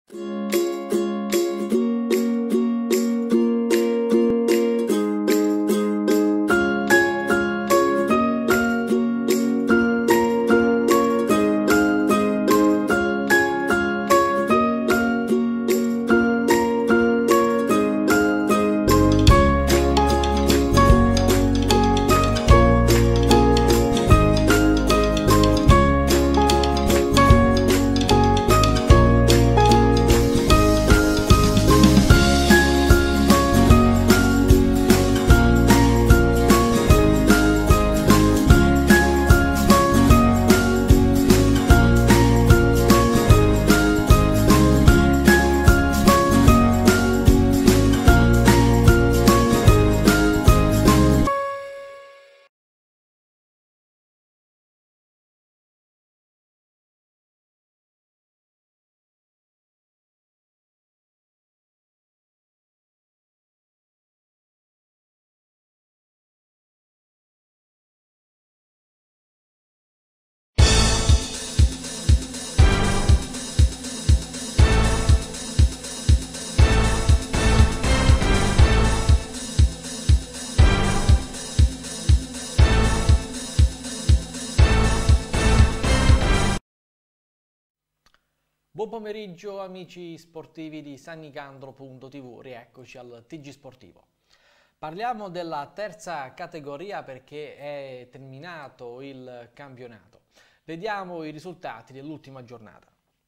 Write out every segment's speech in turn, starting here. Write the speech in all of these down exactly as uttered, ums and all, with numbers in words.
Buon pomeriggio amici sportivi di San Nicandro punto tivù, rieccoci al T G Sportivo. Parliamo della terza categoria perché è terminato il campionato. Vediamo i risultati dell'ultima giornata.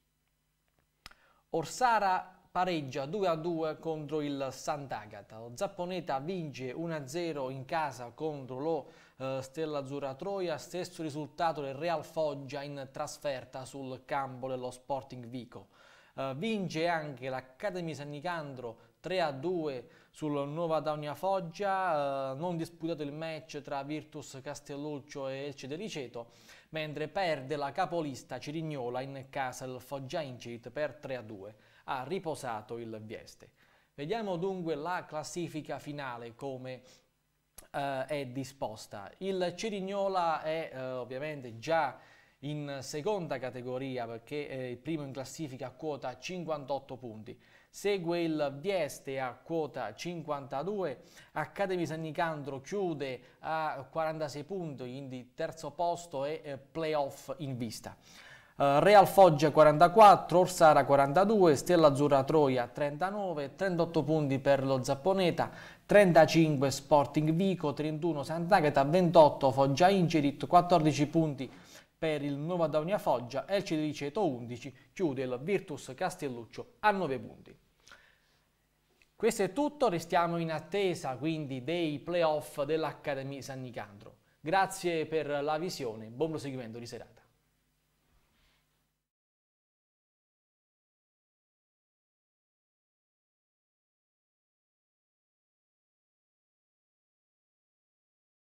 Orsara pareggia due a due contro il Sant'Agata. Lo Zapponeta vince uno a zero in casa contro lo eh, Stella Azzurra Troia. Stesso risultato del Real Foggia in trasferta sul campo dello Sporting Vico. Eh, vince anche l'Academy San Nicandro tre a due sul Nuova Daunia Foggia. Eh, non disputato il match tra Virtus Castelluccio e Elce de Liceto, mentre perde la capolista Cirignola in casa del Foggia Incit per tre a due. Ha riposato il Vieste. Vediamo dunque la classifica finale come eh, è disposta. Il Cirignola è eh, ovviamente già in seconda categoria perché è il primo in classifica a quota cinquantotto punti. Segue il Vieste a quota cinquantadue, Academy San Nicandro chiude a quarantasei punti, quindi terzo posto e eh, playoff in vista. Real Foggia quarantaquattro, Orsara quarantadue, Stella Azzurra Troia trentanove, trentotto punti per lo Zapponeta, trentacinque Sporting Vico, trentuno Sant'Agata, ventotto Foggia Incedit, quattordici punti per il Nuova Daunia Foggia, Elce de Liceto undici, chiude il Virtus Castelluccio a nove punti. Questo è tutto, restiamo in attesa quindi dei playoff dell'Academy San Nicandro. Grazie per la visione, buon proseguimento di serata.